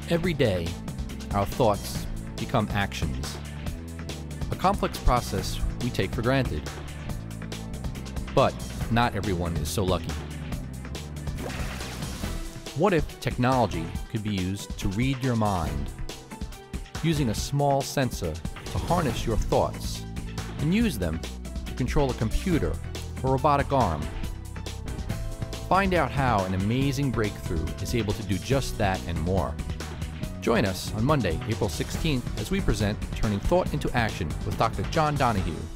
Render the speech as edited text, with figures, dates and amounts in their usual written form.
Every day, our thoughts become actions, a complex process we take for granted. But not everyone is so lucky. What if technology could be used to read your mind, using a small sensor to harness your thoughts and use them to control a computer or robotic arm? Find out how an amazing breakthrough is able to do just that and more. Join us on Monday, April 16th, as we present Turning Thought into Action with Dr. John Donahue.